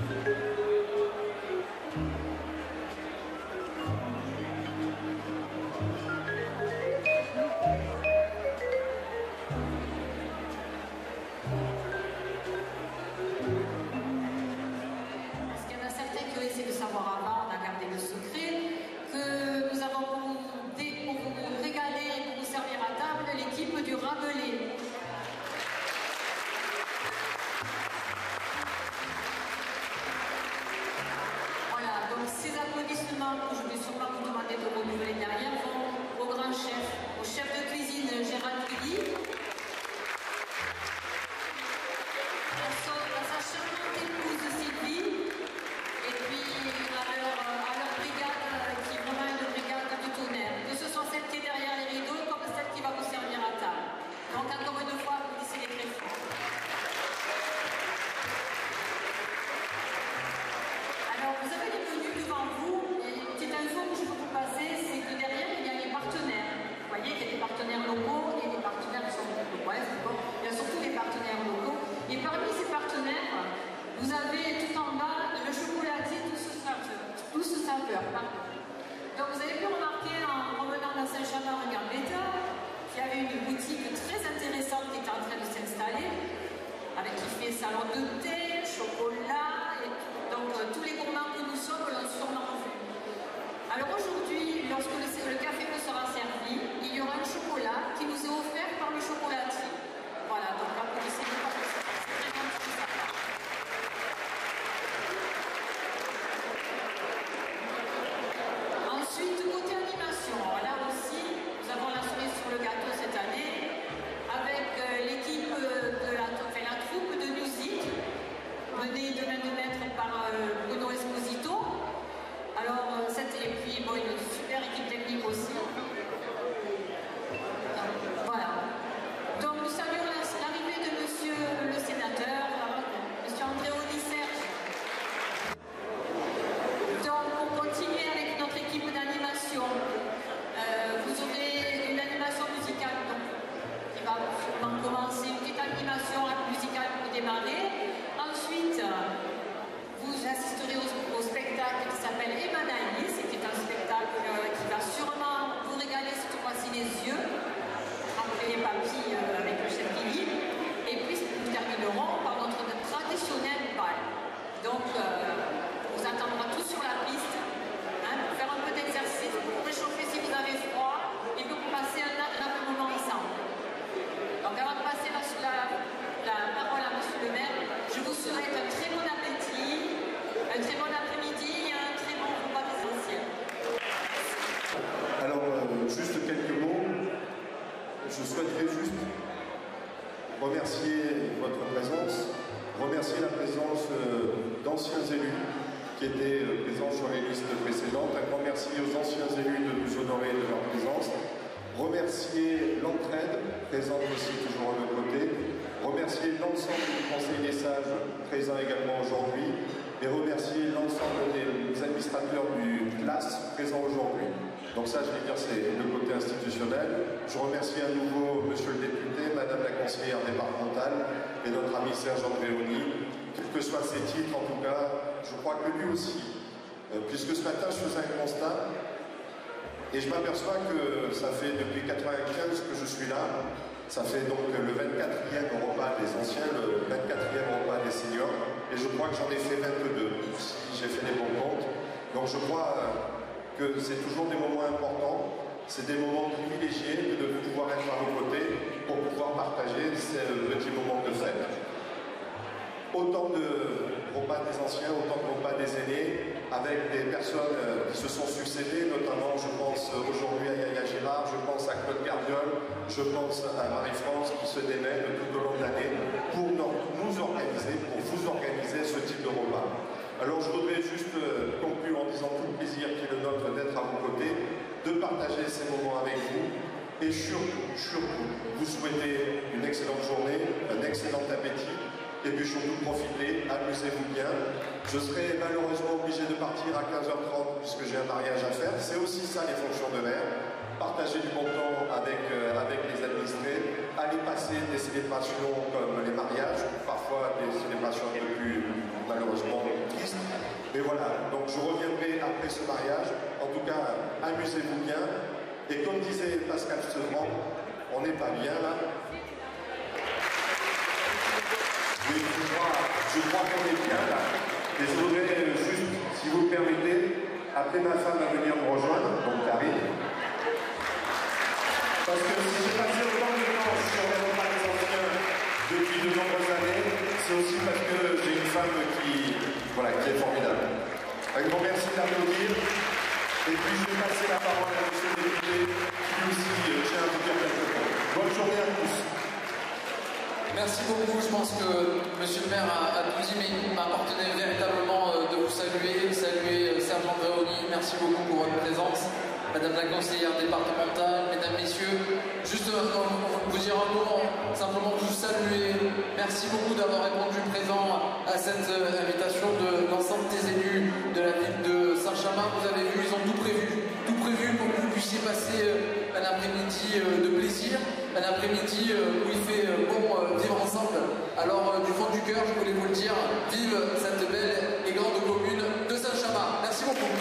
Ces applaudissements que je vais sûrement vous demander de renouveler derrière vont au grand chef, au chef de cuisine Gérald Tully, à sa charmante épouse Sylvie, et puis à leur brigade qui est vraiment une brigade de tonnerre. Que ce soit celle qui est derrière les rideaux comme celle qui va vous servir à table. Donc encore une fois, applaudissez-les très fort. Alors vous avez les menus devant vous, et une petite info que je peux vous passer, c'est que derrière il y a les partenaires. Vous voyez qu'il y a des partenaires locaux et des partenaires qui sont bref, il y a surtout les partenaires locaux. Et parmi ces partenaires, vous avez tout en bas le chocolatier Douce Saveur. Donc vous avez pu remarquer en revenant dans Saint-Chamond-en-Gambetta qu'il y avait une boutique très intéressante qui était en train de s'installer, avec qui fait salon de thé, chocolat et tout. Donc tous les gourmands que nous sommes l'ont sûrement vu. Alors aujourd'hui, lorsque le café nous sera servi, il y aura un chocolat qui nous est offert par le chocolatier. Voilà, donc applaudissez-nous parce que c'est très gentil de sa part. Ensuite, côté animation, là aussi, nous avons la cerise sur le gâteau cette année avec l'équipe de la troupe de musique menée de main de maître par Bruno Esposito. Alors, et puis bon, une super équipe technique aussi. Voilà. Donc nous saluons l'arrivée de monsieur le sénateur, monsieur Andréoli Serge. Donc on continue avec notre équipe d'animation. Vous aurez une animation musicale qui va sûrement commencer, une petite animation musicale pour démarrer. Ensuite, vous assisterez au spectacle qui s'appelle Emanaïs, qui est un spectacle qui va sûrement vous régaler cette fois-ci les yeux, après les papilles avec le chef Guigui. Et puis nous terminerons par notre traditionnel bal. Donc on vous attendra tous sur la piste, hein, pour faire un peu d'exercice, pour réchauffer si vous avez froid, et pour passer un agréable moment ensemble. Donc avant de passer la parole à monsieur le maire, je vous souhaite un très bon appétit, un très bon après-midi et un très bon repas des anciens. Alors, juste quelques mots. Je souhaiterais juste remercier votre présence, remercier la présence d'anciens élus qui étaient présents sur les listes précédentes. Un grand merci aux anciens élus de nous honorer de leur présence. Remercier l'entraide, présente aussi toujours à nos côtés. Remercier l'ensemble du Conseil des Sages, présent également aujourd'hui. Et remercier l'ensemble des administrateurs du CLAS, présents aujourd'hui. Donc ça, je vais dire, c'est le côté institutionnel. Je remercie à nouveau monsieur le député, madame la conseillère départementale et notre ami Serge Andréoli. Quels que soient ses titres, en tout cas, je crois que lui aussi, puisque ce matin, je faisais un constat, et je m'aperçois que ça fait depuis 1995 que je suis là. Ça fait donc le 24e repas des anciens, le 24e repas des seniors. Et je crois que j'en ai fait 22, si j'ai fait les bons comptes. Donc je crois que c'est toujours des moments importants. C'est des moments privilégiés de pouvoir être à vos côtés pour pouvoir partager ces petits moments de fête. Autant de repas des anciens, autant de repas des aînés, avec des personnes qui se sont succédées, notamment je pense aujourd'hui à Yaya Girard, je pense à Claude Gardiol, je pense à Marie-France qui se démène tout au long de l'année pour nous organiser, pour vous organiser ce type de repas. Alors je voudrais juste conclure en disant tout le plaisir qui est le nôtre d'être à vos côtés, de partager ces moments avec vous, et surtout, vous souhaitez une excellente journée, un excellent appétit, et puis surtout profitez, amusez-vous bien. Je serai malheureusement obligé de partir à 15h30 puisque j'ai un mariage à faire. C'est aussi ça les fonctions de maire. Partager du bon temps avec les administrés, aller passer des célébrations comme les mariages, parfois des célébrations un peu plus malheureusement Mais voilà, donc je reviendrai après ce mariage. En tout cas, amusez-vous bien. Et comme disait Pascal Sevran, on n'est pas bien là. Mais je crois qu'on est bien là. Et je voudrais juste, si vous le permettez, appeler ma femme à venir me rejoindre, donc Karine. Parce que si j'ai passé autant de temps sur les repas des anciens depuis de nombreuses années, c'est aussi parce que j'ai une femme qui est formidable. Un grand merci d'applaudir. Et puis je vais passer la parole à M. le député qui lui aussi tient à vous dire quelques mots. Bonne journée à tous. Merci beaucoup. Je pense que M. le maire a tout dit, mais il m'appartenait véritablement de vous saluer Serge Andréoni. Merci beaucoup pour votre présence. Madame la conseillère départementale, mesdames, messieurs, juste vous dire un mot, simplement vous saluer. Merci beaucoup d'avoir répondu présent à cette invitation de l'ensemble des élus de la ville de Saint-Chamond. Vous avez vu, ils ont tout prévu pour que vous puissiez passer un après-midi de plaisir, un après-midi où il fait bon vivre ensemble. Alors du fond du cœur, je voulais vous le dire, vive cette belle et grande commune de Saint-Chamond. Merci beaucoup.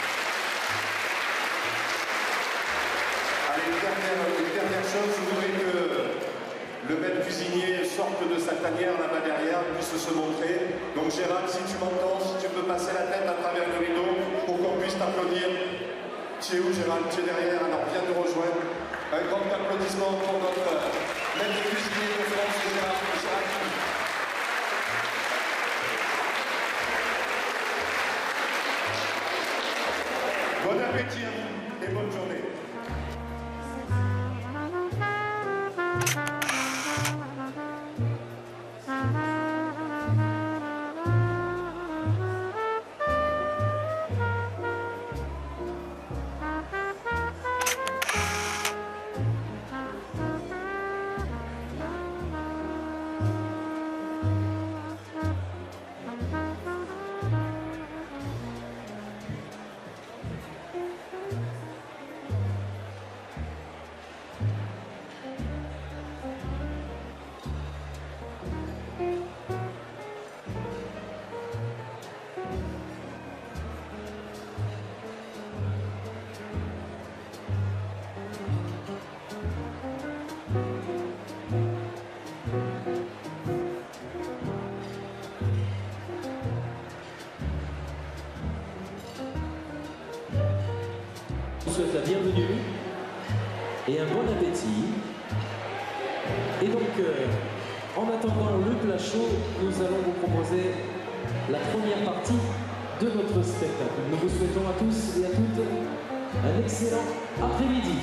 Une dernière chose, je voudrais que le maître cuisinier sorte de sa tanière là-bas derrière, puisse se montrer. Donc Gérald, si tu m'entends, si tu peux passer la tête à travers le rideau pour qu'on puisse t'applaudir. Tu es où Gérald? Tu es derrière, alors viens nous rejoindre. Un grand applaudissement pour notre maître cuisinier de France, Gérald. Bon appétit à vous et bonne journée. Je vous souhaite la bienvenue et un bon appétit. Et donc, en attendant le plat chaud, nous allons vous proposer la première partie de notre spectacle. Nous vous souhaitons à tous et à toutes un excellent après-midi.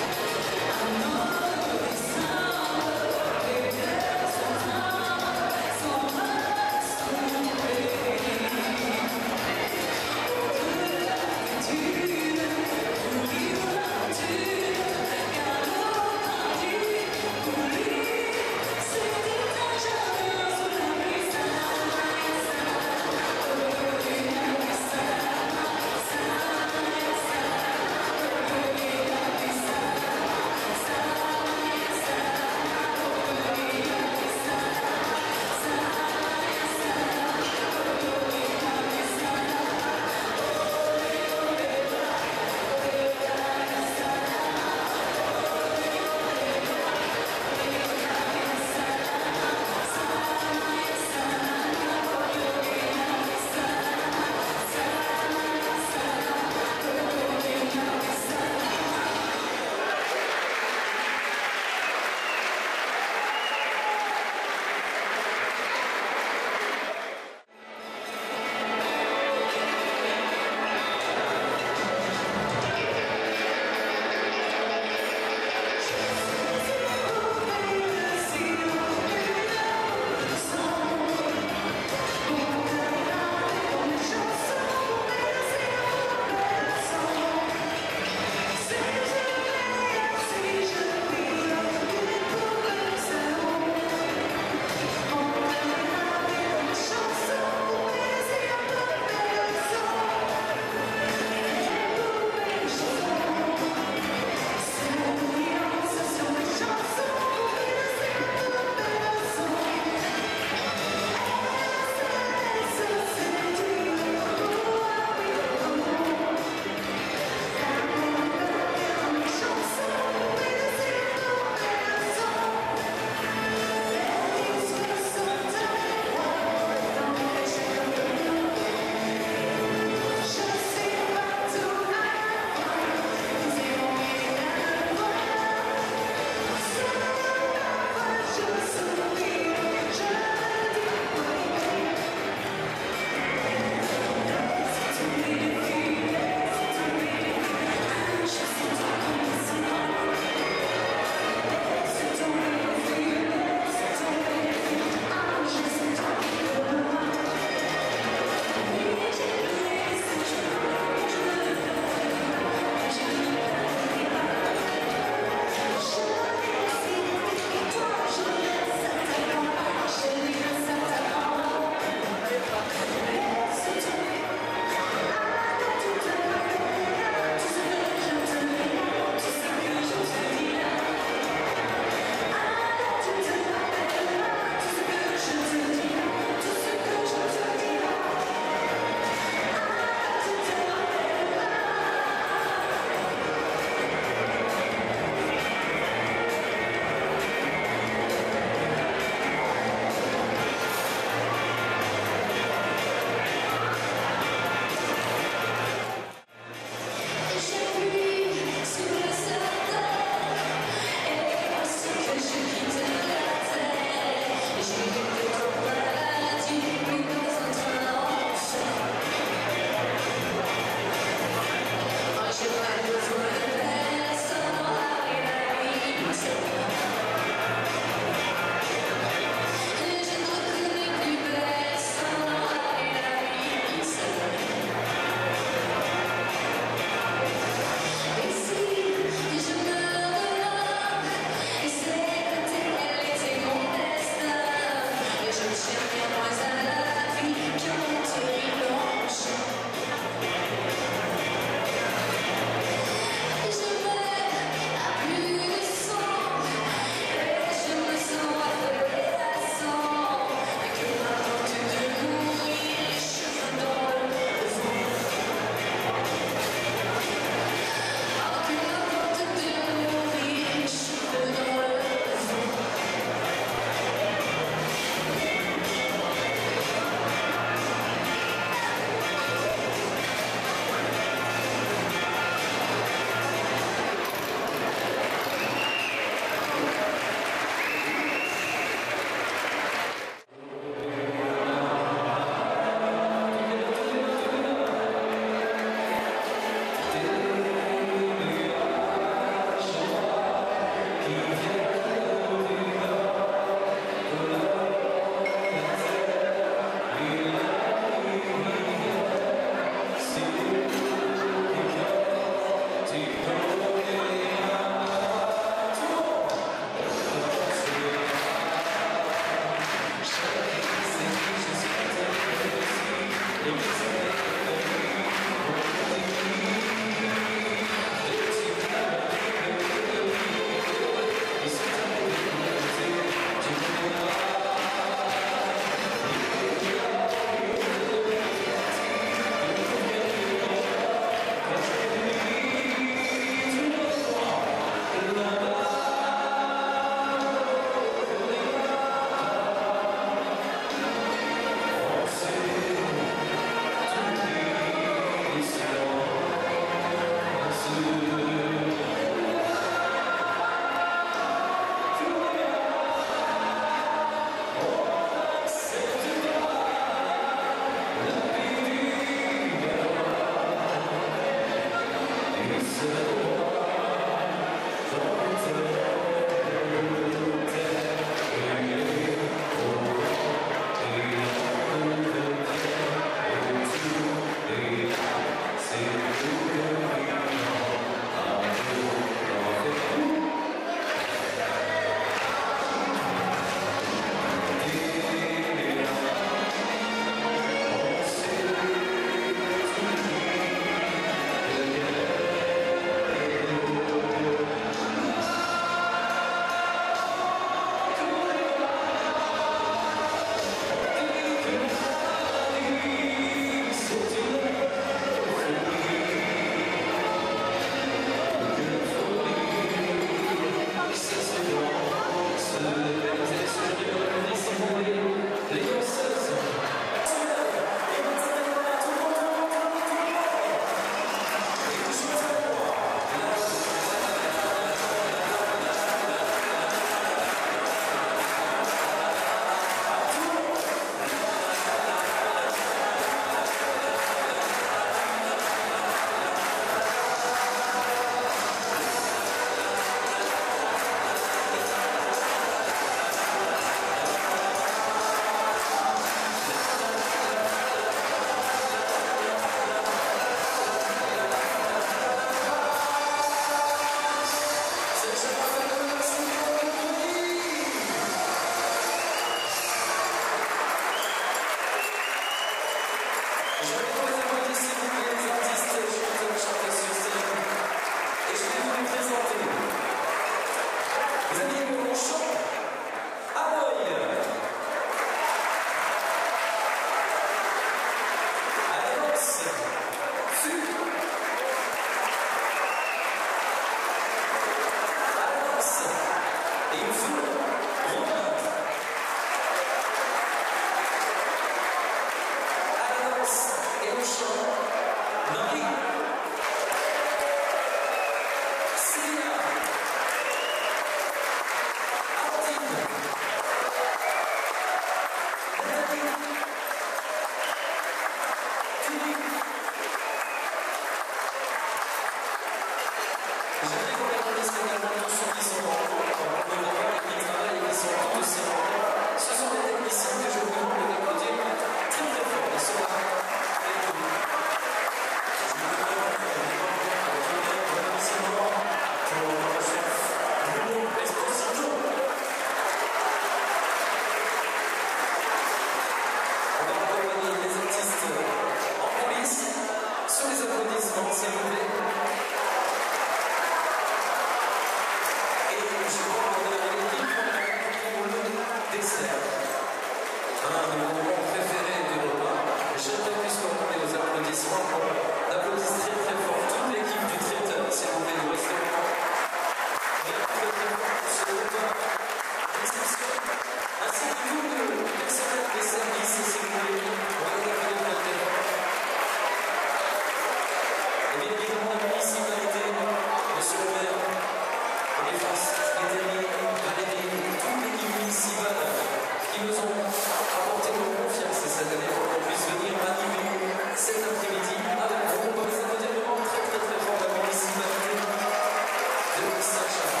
France, Valérie, toute l'équipe municipale qui nous ont apporté leur confiance cette année pour qu'on puisse venir animer cet après-midi avec vous. On va les applaudir vraiment très fort la municipalité de Saint-Charles.